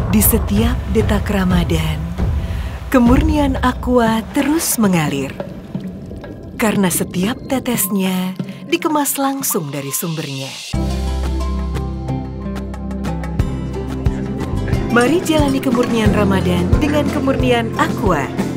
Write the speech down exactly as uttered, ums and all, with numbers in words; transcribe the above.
Di setiap detak Ramadan, kemurnian Aqua terus mengalir. Karena setiap tetesnya dikemas langsung dari sumbernya. Mari jalani kemurnian Ramadan dengan kemurnian Aqua.